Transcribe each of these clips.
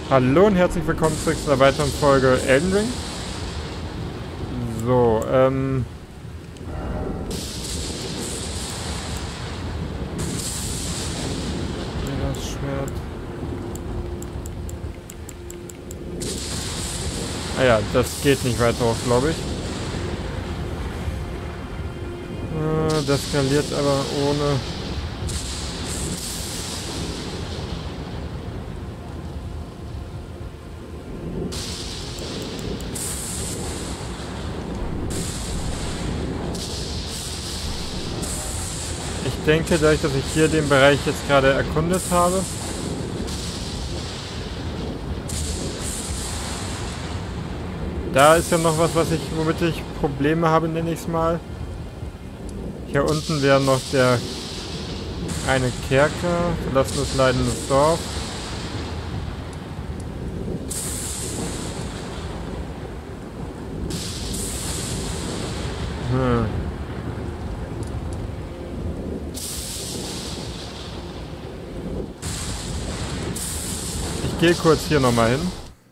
Hallo und herzlich willkommen zurück zu einer weiteren Folge Elden Ring. So, das Schwert. Ah ja, das geht nicht weiter hoch, glaube ich. Das skaliert aber ohne... Ich denke, dadurch, dass ich hier den Bereich jetzt gerade erkundet habe, da ist ja noch was, womit ich Probleme habe, nenne ich es mal. Hier unten wäre noch der eine Kerker, verlassenes leidendes Dorf. Ich gehe kurz hier nochmal hin.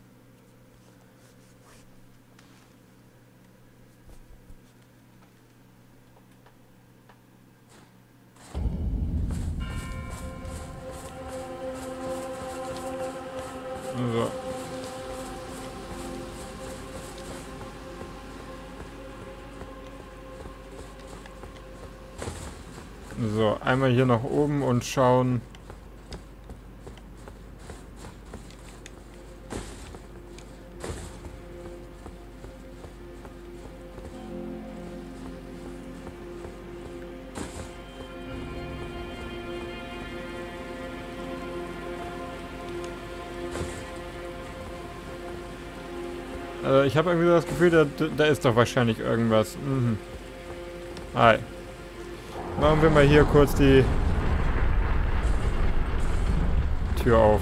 So. So, einmal hier nach oben und schauen. Ich habe irgendwie das Gefühl, da ist doch wahrscheinlich irgendwas. Mhm. Hi. Machen wir mal hier kurz die Tür auf.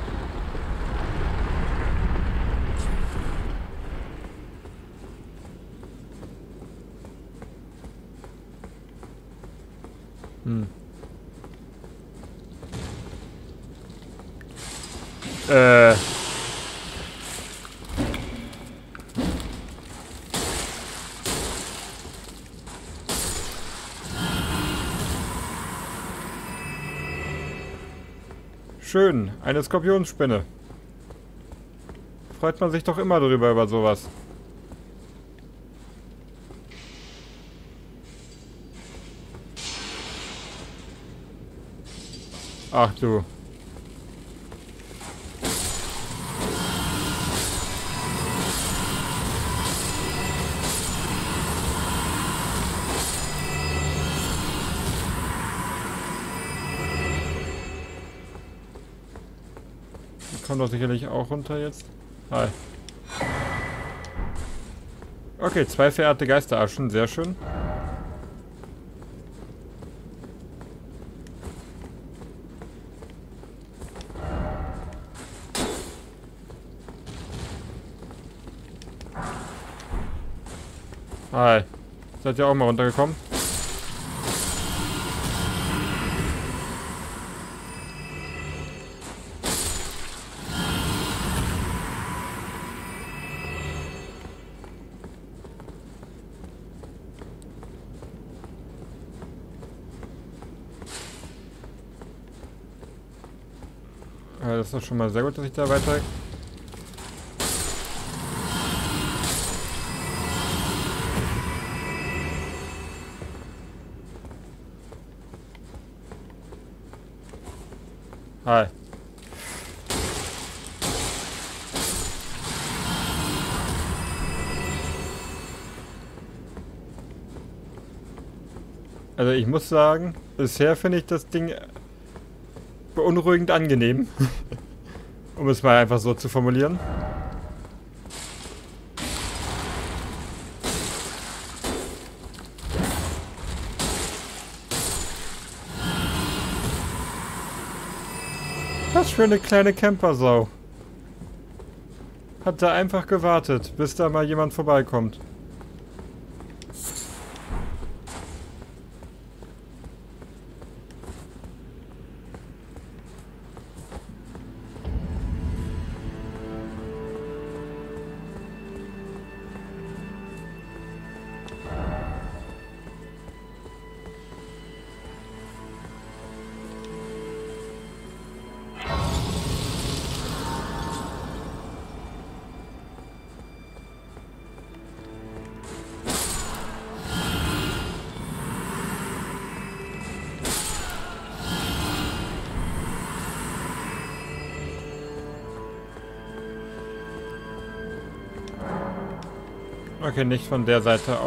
Hm. Schön, eine Skorpionsspinne. Freut man sich doch immer drüber über sowas. Ach du. Die kommt doch sicherlich auch runter jetzt. Hi. Okay, 2 verehrte Geisteraschen, sehr schön. Hi. Seid ihr auch mal runtergekommen? Das ist doch schon mal sehr gut, dass ich da weiter... Hi. Also ich muss sagen, bisher finde ich das Ding beunruhigend angenehm. Um es mal einfach so zu formulieren. Was für eine kleine Campersau. Hat da einfach gewartet, bis da mal jemand vorbeikommt. Okay, nicht von der Seite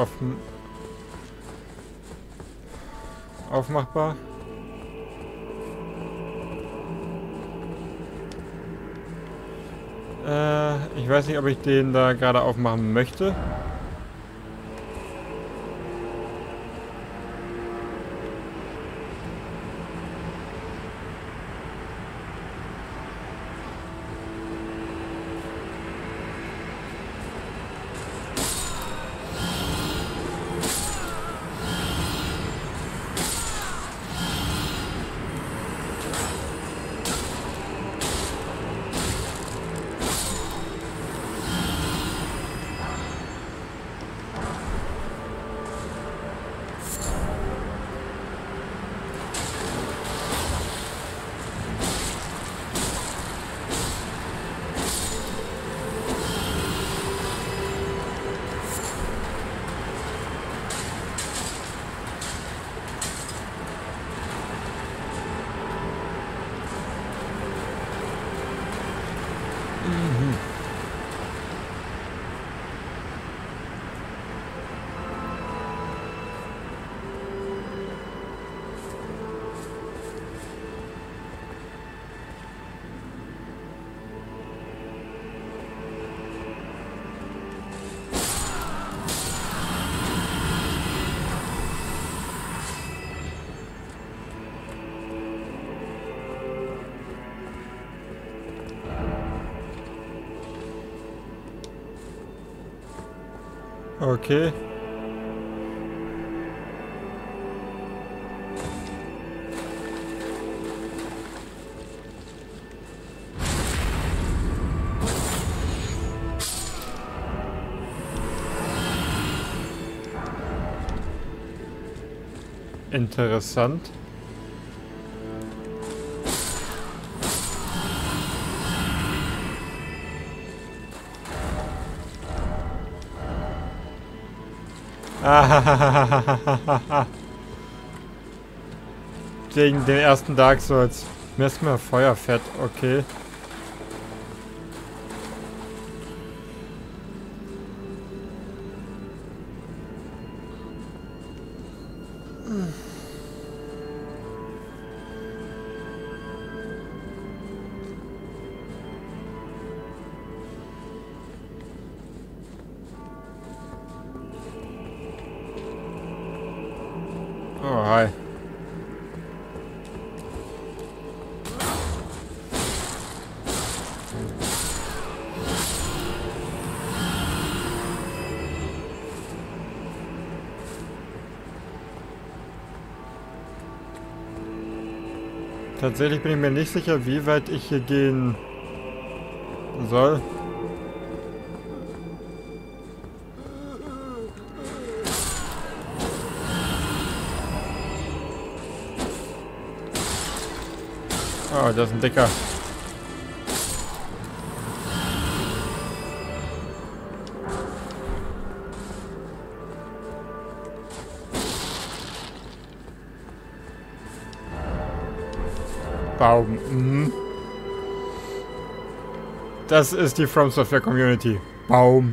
aufmachbar. Ich weiß nicht, ob ich den da gerade aufmachen möchte. Okay. Interessant. Gegen den ersten Dark Souls. Mir ist mir Feuerfett, okay. Oh, hi. Tatsächlich bin ich mir nicht sicher, wie weit ich hier gehen soll. Oh, das ist ein Dicker. Baum. Mhm. Das ist die From Software Community. Baum.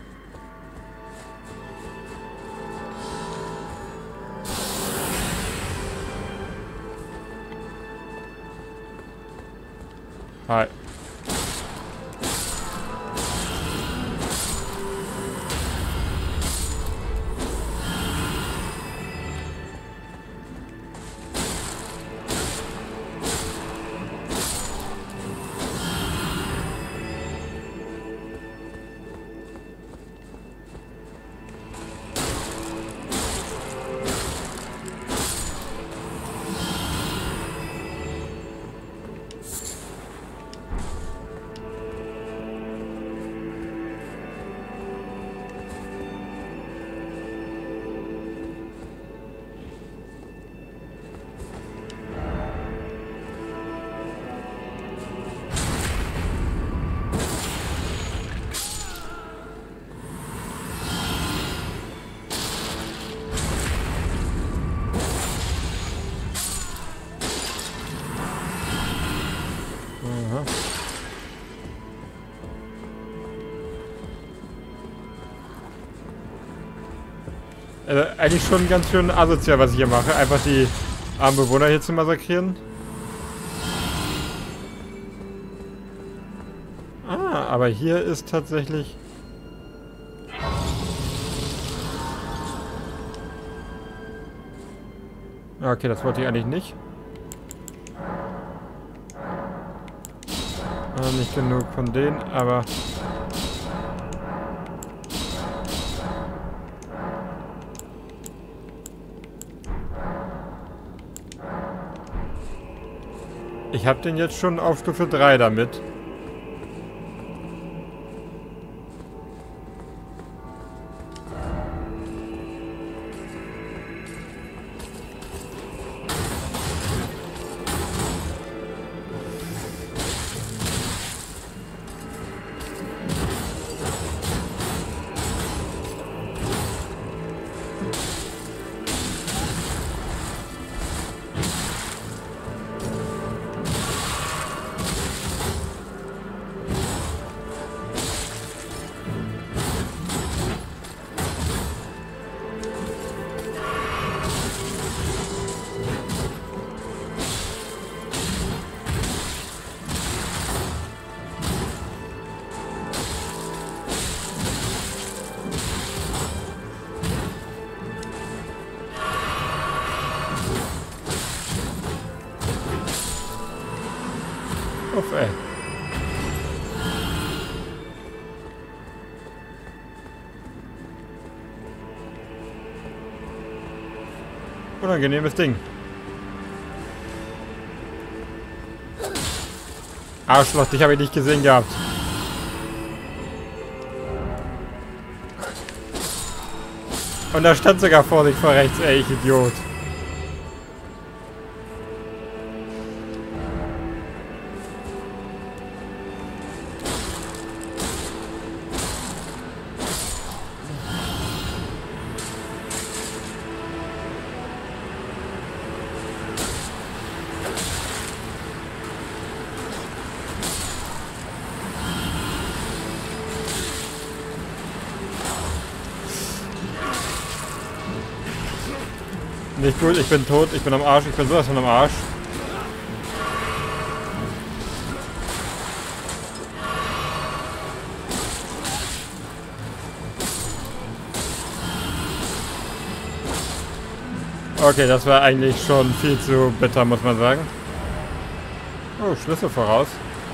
Hi. Eigentlich schon ganz schön asozial, was ich hier mache. Einfach die armen Bewohner hier zu massakrieren. Ah, aber hier ist tatsächlich... Okay, das wollte ich eigentlich nicht. Nicht genug von denen, aber... Ich habe den jetzt schon auf Stufe 3 damit. Uff, ey. Unangenehmes Ding. Arschloch, dich habe ich nicht gesehen gehabt. Und da stand sogar vor sich vor rechts, ey, ich Idiot. Nicht gut, ich bin tot, ich bin am Arsch, ich bin sowas von am Arsch. Okay, das war eigentlich schon viel zu bitter, muss man sagen. Oh, Schlüssel voraus.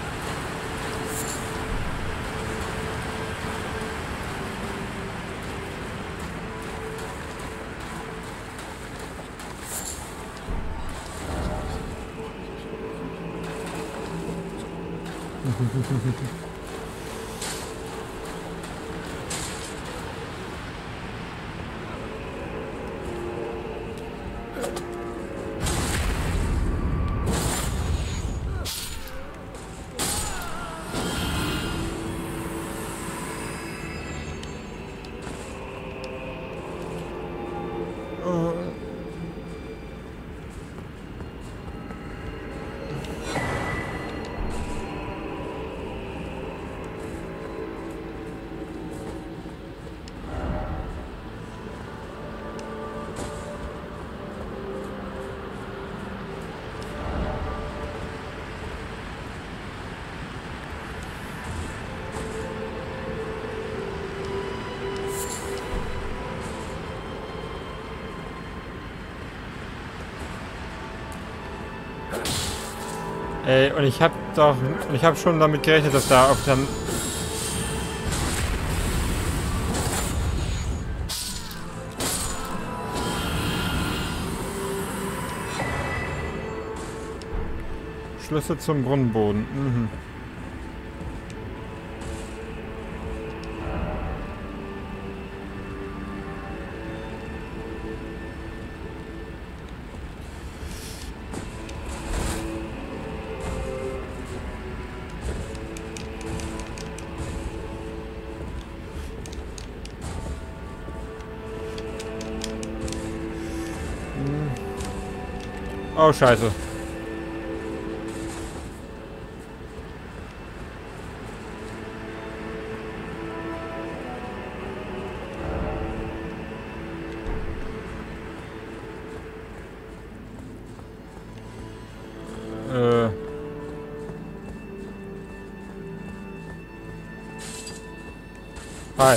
Ey, und ich habe schon damit gerechnet, dass da auf dann... Schlüssel zum Brunnenboden. Mhm. Oh, scheiße. Hi.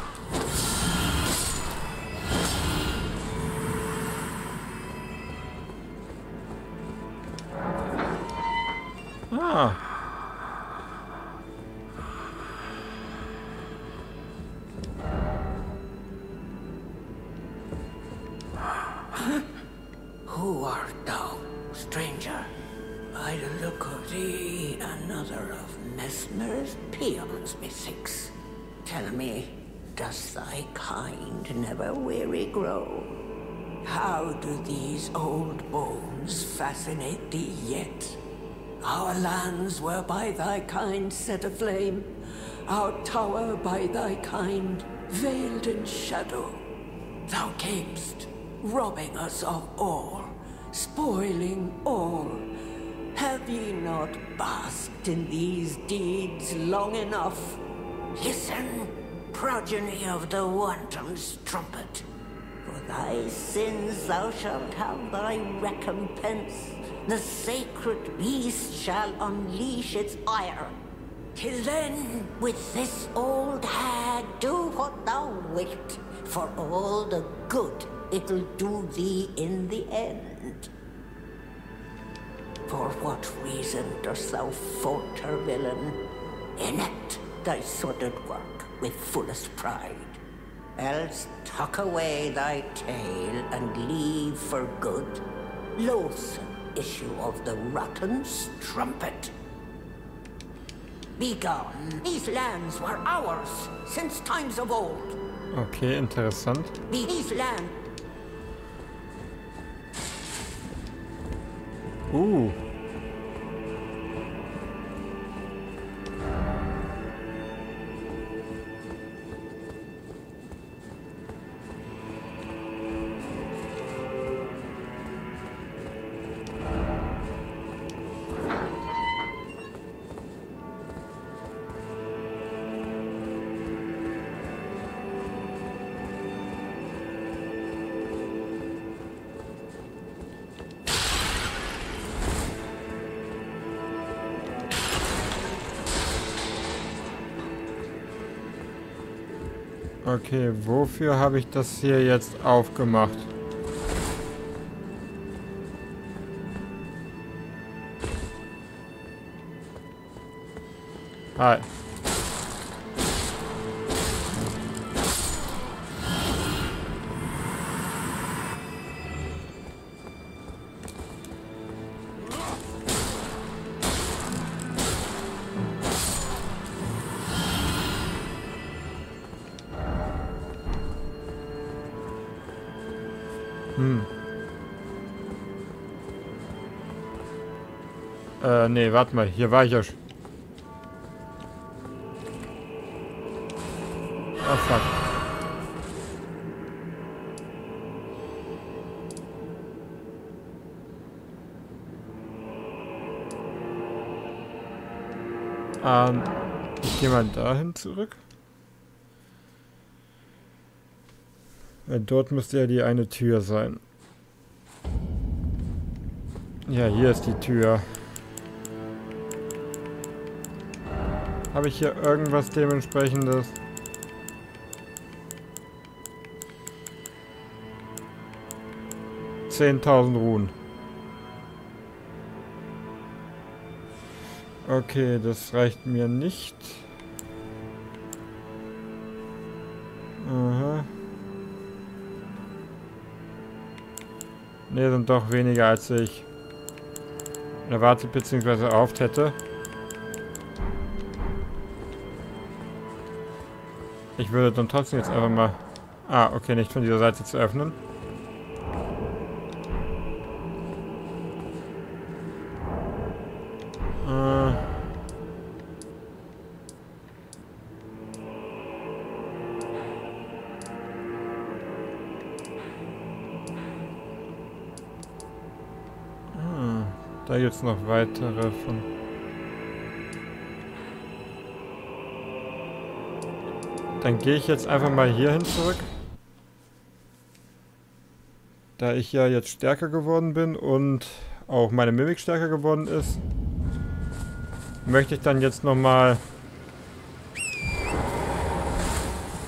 Ah. Who art thou, stranger? By the look of thee, another of Messmer's peons, methinks. Tell me, does thy kind never weary grow? How do these old bones fascinate thee yet? Our lands were by thy kind set aflame, our tower by thy kind veiled in shadow. Thou camest, robbing us of all, spoiling all. Have ye not basked in these deeds long enough? Listen, progeny of the wanton's trumpet. For thy sins thou shalt have thy recompense. The sacred beast shall unleash its ire. Till then, with this old hag, do what thou wilt, for all the good it'll do thee in the end. For what reason dost thou falter, villain? Enact thy sordid work with fullest pride. Else tuck away thy tail and leave for good, loathsome issue of the rotten strumpet. Begone. These lands were ours since times of old. Okay, interessant. These lands. Okay, wofür habe ich das hier jetzt aufgemacht? Hi. Nee, warte mal, hier war ich ja schon. Oh, fuck. Ich gehe mal dahin zurück. Dort müsste ja die eine Tür sein. Ja, hier ist die Tür. Habe ich hier irgendwas dementsprechendes? $10.000 Runen. Okay, das reicht mir nicht. Aha. Ne, sind doch weniger als ich erwartet bzw. erhofft hätte. Ich würde dann trotzdem jetzt einfach mal... Ah, okay, nicht von dieser Seite zu öffnen. Da gibt es noch weitere von... Dann gehe ich jetzt einfach mal hier hin zurück. Da ich ja jetzt stärker geworden bin und auch meine Mimik stärker geworden ist, möchte ich dann jetzt nochmal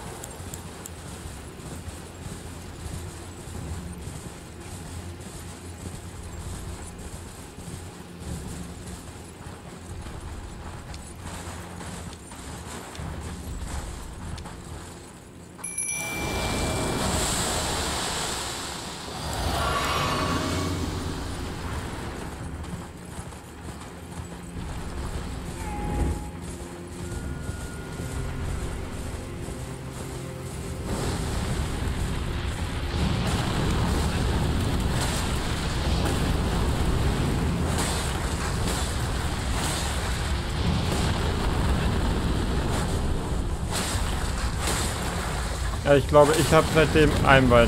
Ja, ich glaube, ich habe seitdem ein Wald.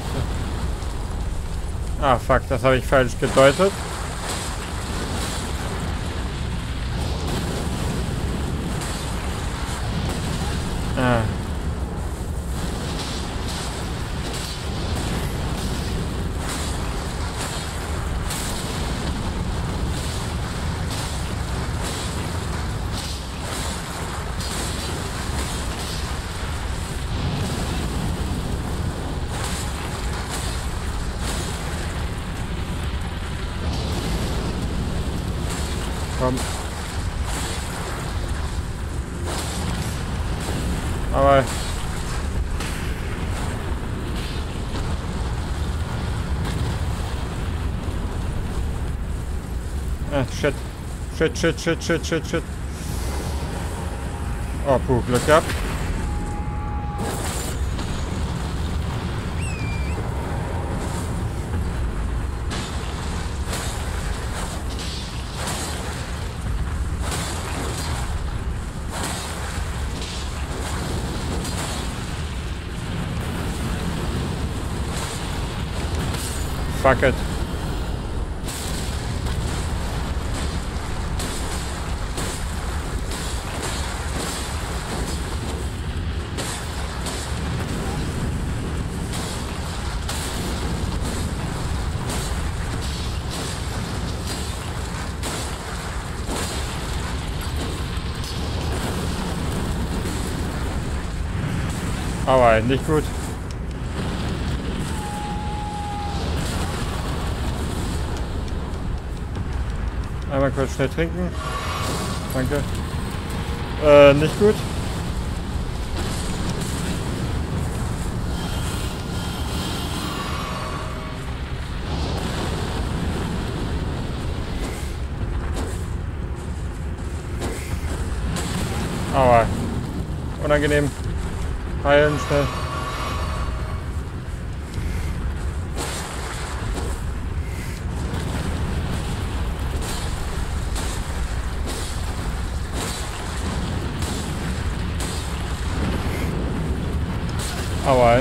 Ah, fuck, das habe ich falsch gedeutet. Ah. Komm. Aber... Ah, shit. Shit. Oh, puh, Glück gehabt. Fuck it. Aber nicht gut. Einmal kurz schnell trinken. Danke. Nicht gut. Aua. Unangenehm. Heilen schnell. Aua.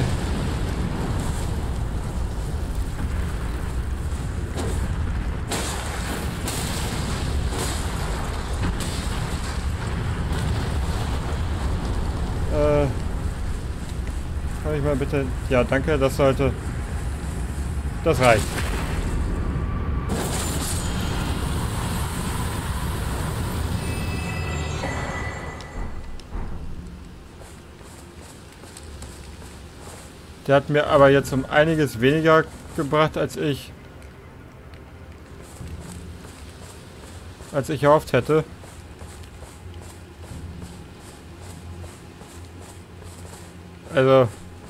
Kann ich mal bitte... Ja, danke, das sollte... Das reicht. Der hat mir aber jetzt um einiges weniger gebracht, als ich erhofft hätte. Also...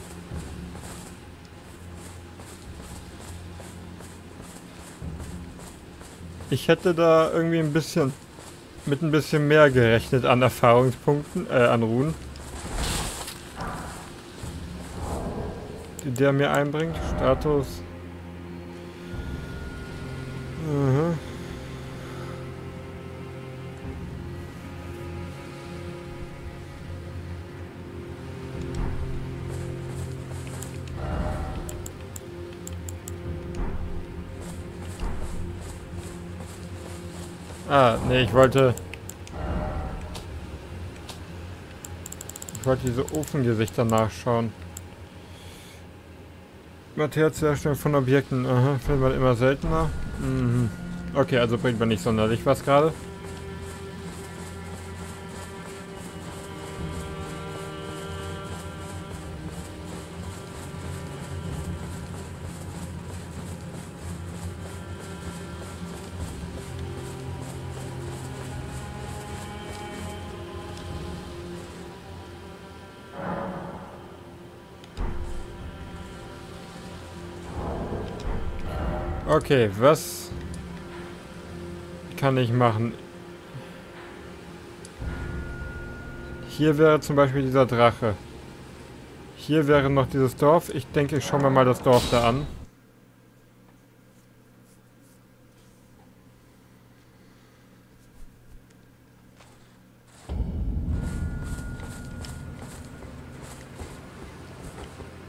Ich hätte da irgendwie mit ein bisschen mehr gerechnet an Erfahrungspunkten, an Runen, die der mir einbringt. Status. Mhm. Ah, nee, ich wollte diese Ofengesichter nachschauen. Materialherstellung von Objekten. Aha, findet man immer seltener. Mhm. Okay, also bringt man nicht sonderlich was gerade. Okay, was kann ich machen? Hier wäre zum Beispiel dieser Drache. Hier wäre noch dieses Dorf. Ich denke, ich schaue mir mal das Dorf da an.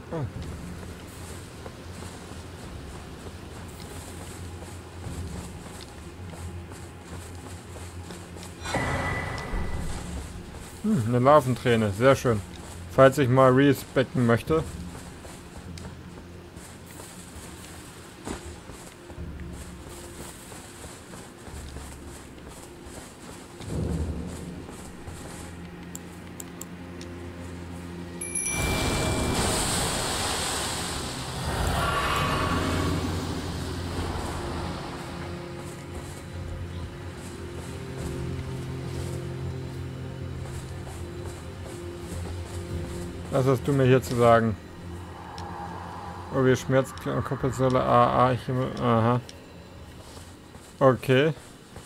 Oh. Eine Larventräne, sehr schön. Falls ich mal respecken möchte. Was hast du mir hier zu sagen? Oh, wir Schmerzkompressore AA. Aha. Okay.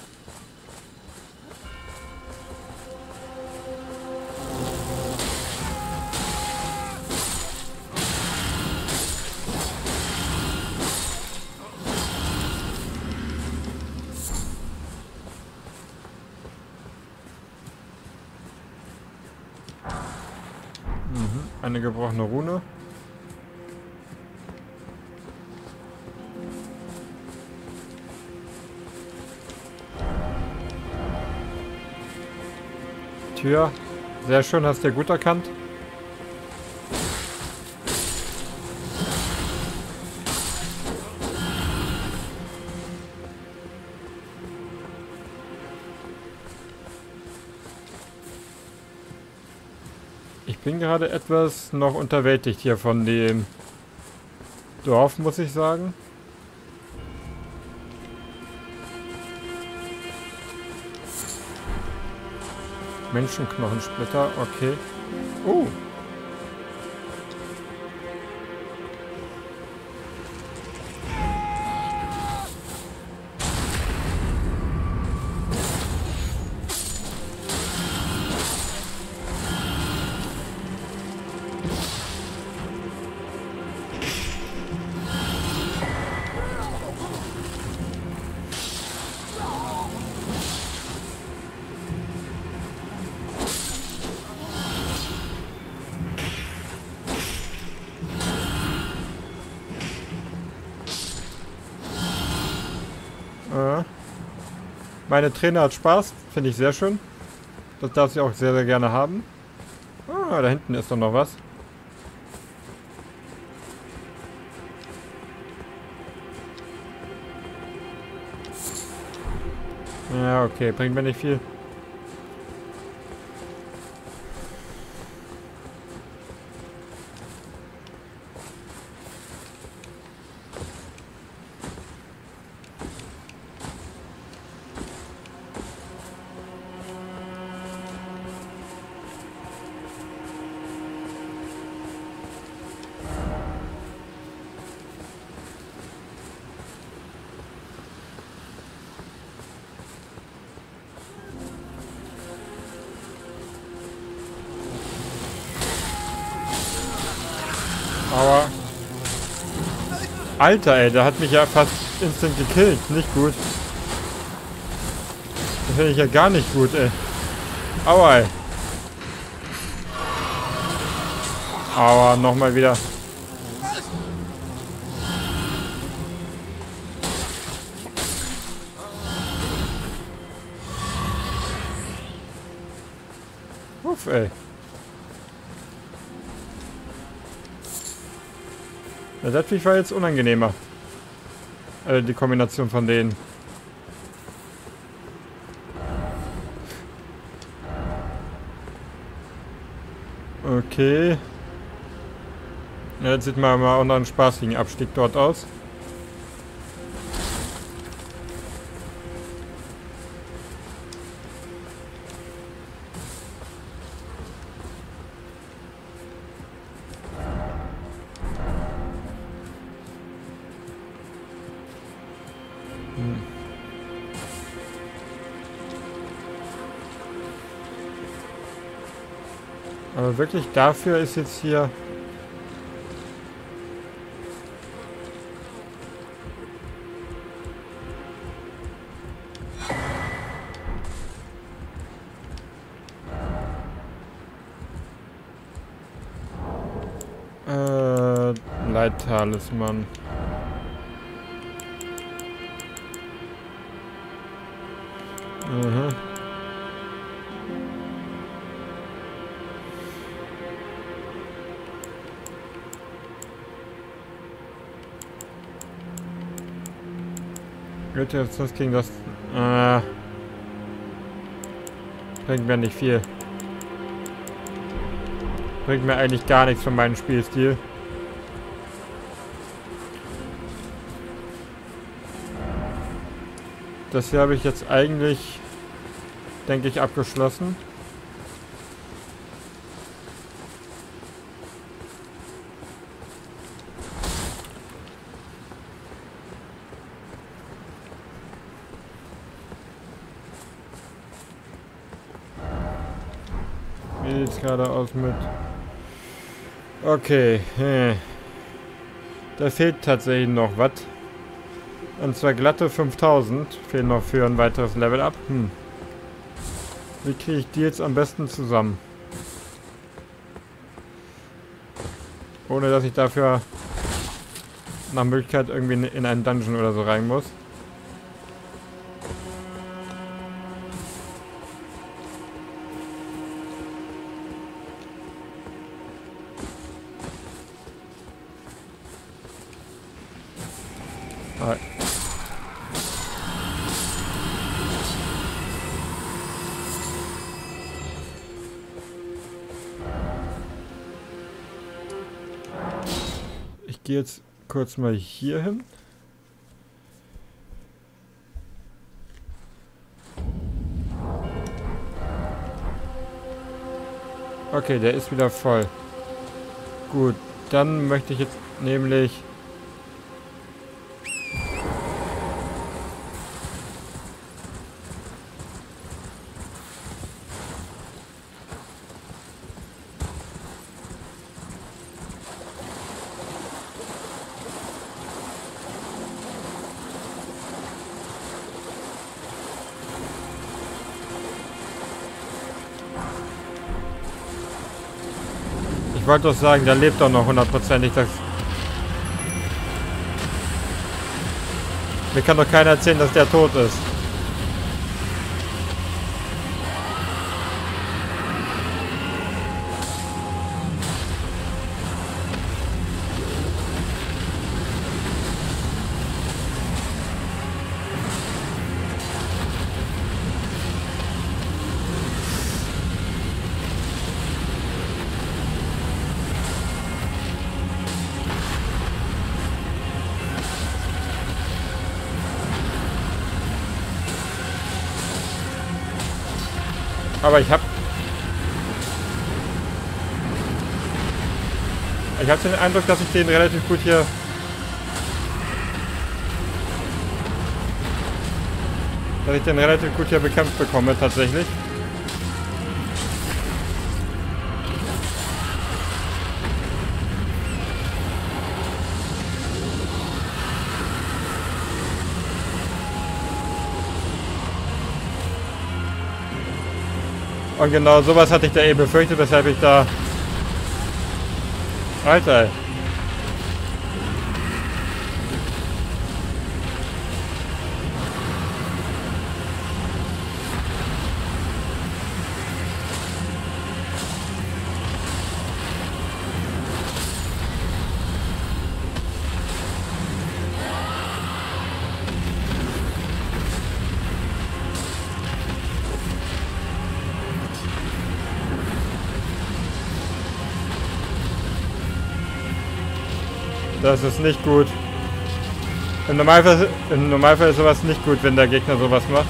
Eine gebrochene Rune. Tür. Sehr schön, hast du ja gut erkannt. Ich bin gerade etwas noch unterwältigt hier von dem Dorf, muss ich sagen. Menschenknochensplitter, okay. Oh. Meine Trainer hat Spaß, finde ich sehr schön. Das darf sie auch sehr, sehr gerne haben. Ah, da hinten ist doch noch was. Ja, okay, bringt mir nicht viel. Aber... Alter, ey, der hat mich ja fast instant gekillt. Nicht gut. Das finde ich ja gar nicht gut, ey. Aua, ey. Aua, nochmal wieder. Uff, ey. Ja, das Viech war jetzt unangenehmer. Die Kombination von denen. Okay. Ja, jetzt sieht man mal auch noch einen spaßigen Abstieg dort aus. Aber wirklich dafür ist jetzt hier... 2 Talisman. Mhm. Gut, jetzt das gegen das... bringt mir nicht viel. Bringt mir eigentlich gar nichts von meinem Spielstil. Das hier habe ich jetzt eigentlich, denke ich, abgeschlossen. Wie sieht es gerade aus mit... Okay. Da fehlt tatsächlich noch was. Und zwar glatte 5000. Fehlen noch für ein weiteres Level up. Wie kriege ich die jetzt am besten zusammen? Ohne dass ich dafür nach Möglichkeit irgendwie in einen Dungeon oder so rein muss. Ich gehe jetzt kurz mal hier hin. Okay, der ist wieder voll. Gut, dann möchte ich jetzt nämlich... Ich wollte doch sagen, der lebt doch noch hundertprozentig. Mir kann doch keiner erzählen, dass der tot ist. Aber ich habe den Eindruck, dass ich den relativ gut hier bekämpft bekomme tatsächlich. Und genau sowas hatte ich da eben befürchtet, weshalb ich da... Alter! Das ist nicht gut. Im Normalfall ist sowas nicht gut, wenn der Gegner sowas macht.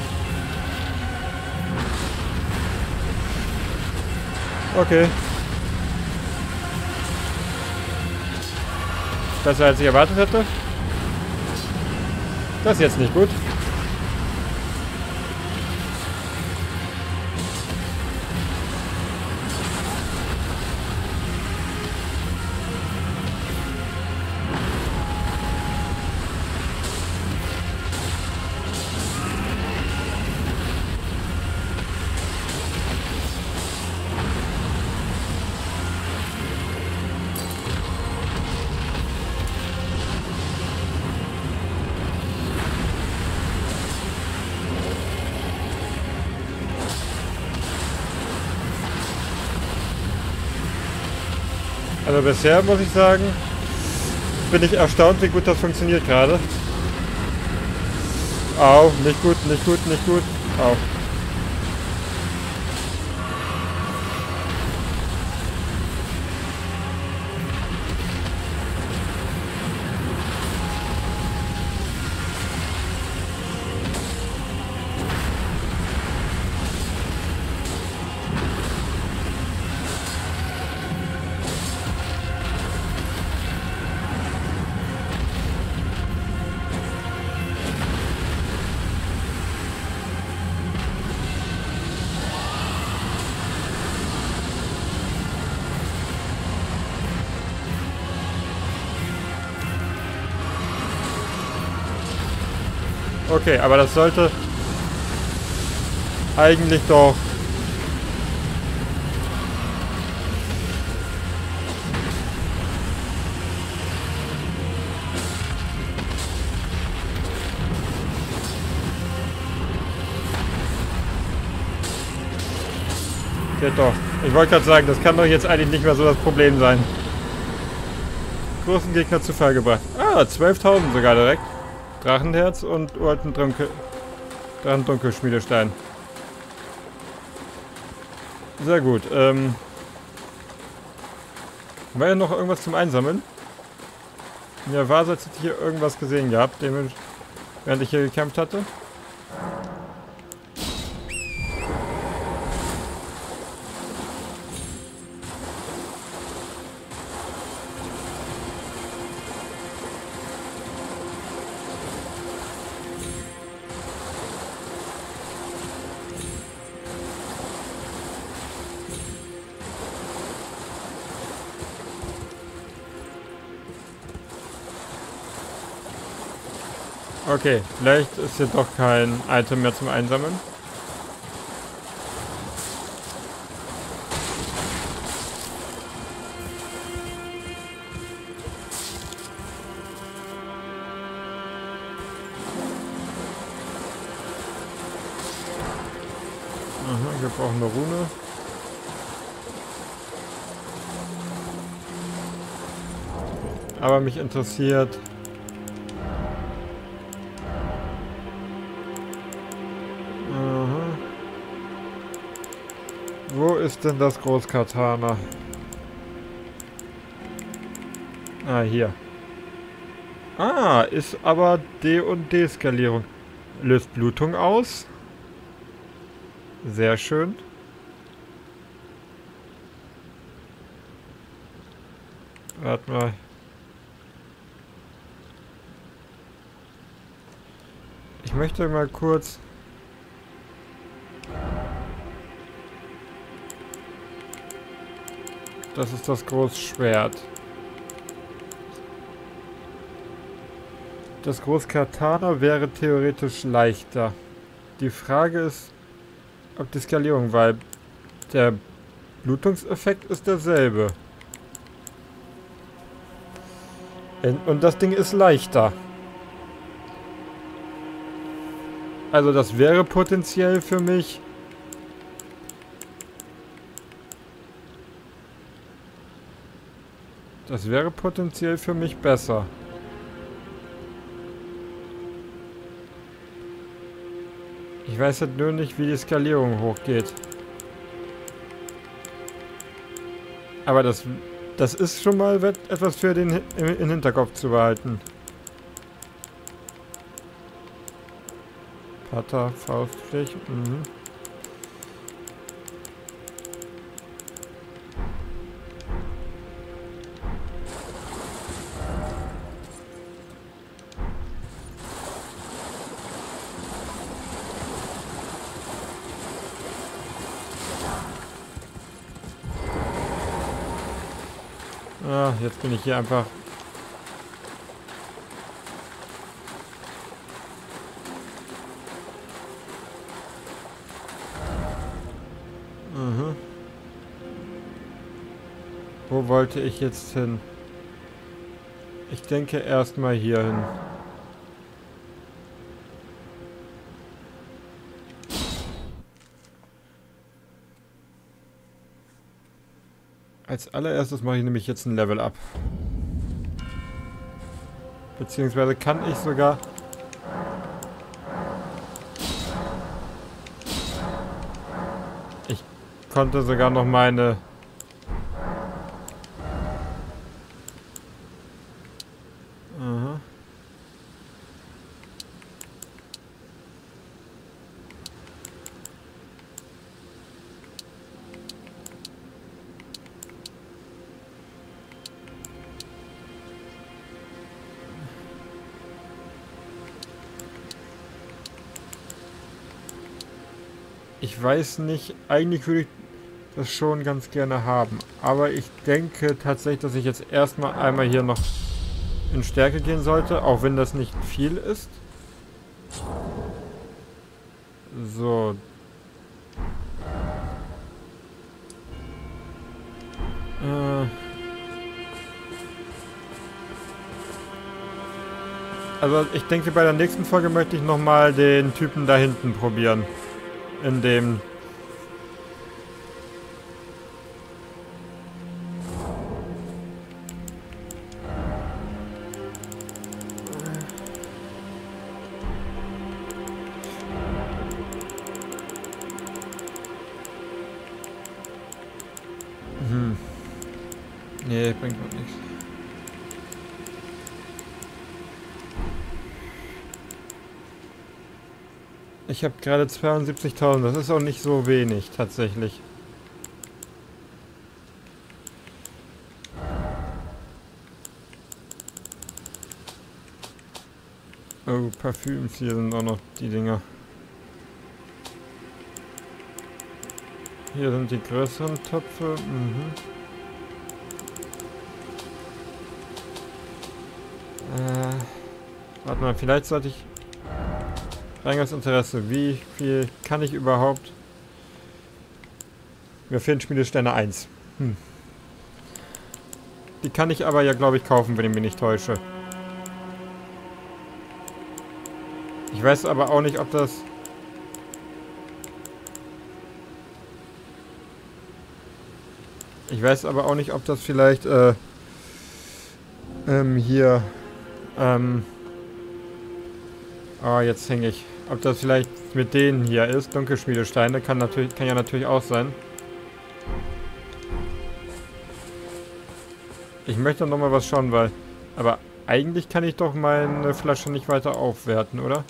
Okay. Besser als ich erwartet hätte. Das ist jetzt nicht gut. Also bisher muss ich sagen, bin ich erstaunt, wie gut das funktioniert gerade. Au, nicht gut, nicht gut, nicht gut. Au. Okay, aber das sollte eigentlich doch... Geht doch. Ich wollte gerade sagen, das kann doch jetzt eigentlich nicht mehr so das Problem sein. Großen Gegner zu Fall gebracht. Ah, 12.000 sogar direkt. Drachenherz und uralten Drachendunkelschmiedestein. Sehr gut. War ja noch irgendwas zum Einsammeln? Ja, war, als hätte ich hier irgendwas gesehen gehabt, während ich hier gekämpft hatte. Okay, vielleicht ist hier doch kein Item mehr zum Einsammeln. Aha, wir brauchen eine Rune. Aber mich interessiert... Wo ist denn das Großkatana? Ah, hier. Ah, ist aber D- und Deeskalierung. Löst Blutung aus. Sehr schön. Warte mal. Ich möchte mal kurz... Das ist das Großschwert. Das Großkatana wäre theoretisch leichter. Die Frage ist, ob die Skalierung, weil der Blutungseffekt ist derselbe. Und das Ding ist leichter. Also das wäre potenziell für mich... Das wäre potenziell für mich besser. Ich weiß halt nur nicht, wie die Skalierung hochgeht. Aber das ist schon mal etwas für den im Hinterkopf zu behalten. Pater, Fauststich. Mhm. Ah, jetzt bin ich hier einfach... Mhm. Wo wollte ich jetzt hin? Ich denke erstmal hier hin. Als allererstes mache ich nämlich jetzt ein Level Up. Beziehungsweise kann ich sogar... Ich konnte sogar noch meine... Aha. Ich weiß nicht, eigentlich würde ich das schon ganz gerne haben. Aber ich denke tatsächlich, dass ich jetzt erstmal einmal hier noch in Stärke gehen sollte, auch wenn das nicht viel ist. So. Also ich denke, bei der nächsten Folge möchte ich nochmal den Typen da hinten probieren. In dem... Nee, bringt mir nichts. Ich habe gerade 72.000, das ist auch nicht so wenig, tatsächlich. Oh, Parfüms, hier sind auch noch die Dinger. Hier sind die größeren Töpfe. Warte mal, vielleicht sollte ich... Reines Interesse, wie viel kann ich überhaupt... Mir fehlen Schmiedesteine 1. Die kann ich aber ja, glaube ich, kaufen, wenn ich mich nicht täusche. Ich weiß aber auch nicht, ob das... Ich weiß aber auch nicht, ob das vielleicht hier... Oh, jetzt hänge ich. Ob das vielleicht mit denen hier ist, Dunkelschmiedesteine, kann ja natürlich auch sein. Ich möchte noch mal was schauen, weil... Aber eigentlich kann ich doch meine Flasche nicht weiter aufwerten, oder?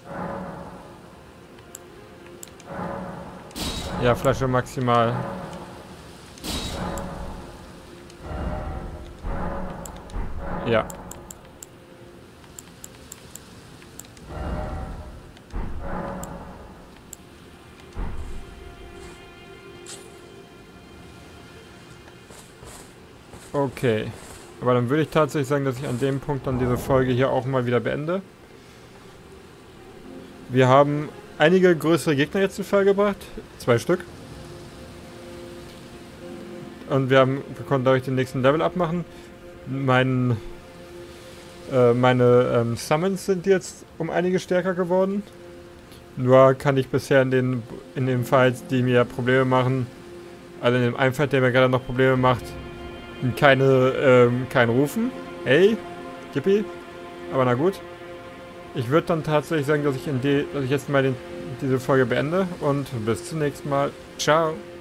Ja, Flasche maximal. Ja. Okay. Aber dann würde ich tatsächlich sagen, dass ich an dem Punkt dann diese Folge hier auch mal wieder beende. Wir haben einige größere Gegner jetzt in Fall gebracht. 2 Stück. Und wir konnten dadurch den nächsten Level abmachen. Meine Summons sind jetzt um einige stärker geworden. Nur kann ich bisher in den Fights, die mir Probleme machen, also in dem einen Fight, der mir gerade noch Probleme macht, kein Rufen. Hey, Yippie. Aber na gut. Ich würde dann tatsächlich sagen, dass ich jetzt mal diese Folge beende und bis zum nächsten Mal. Ciao.